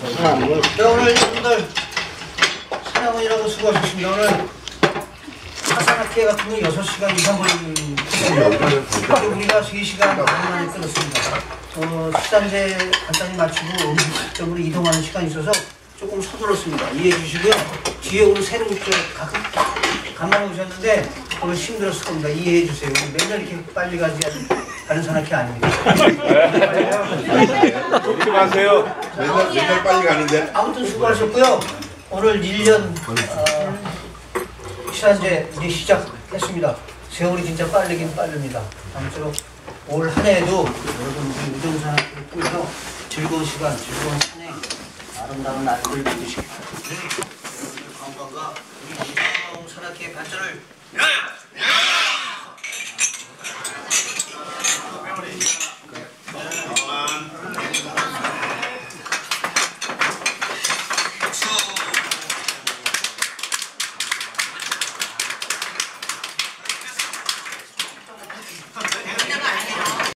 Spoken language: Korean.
네, 오늘 여러분들 사냥원이라고 수고하셨습니다. 오늘 하산학회 같은 거 6시간 이상 걸리는 우리가 3시간 만에 끊었습니다. 식단제 간단히 마치고 음식점으로 이동하는 시간이 있어서 조금 서둘렀습니다. 이해해 주시고요. 뒤에 오늘 새로 간만에 오셨는데 오늘 힘들었을 겁니다. 이해해 주세요. 맨날 이렇게 빨리 가지 가는 산악회 아닙니다. 그렇게 마세요. 맨날 빨리 가는데. 아무튼 수고하셨고요. 오늘 1년 식단제 이제 시작했습니다. 세월이 진짜 빠르긴 빠릅니다. 아무쪼록 올 한 해에도 여러분 우리 우정산악회를 통해서 즐거운 시간, 즐거운 산행, 아름다운 날들을 보내시기 바랍니다. 여러분들 건강과 우리 우정산악회의 발전을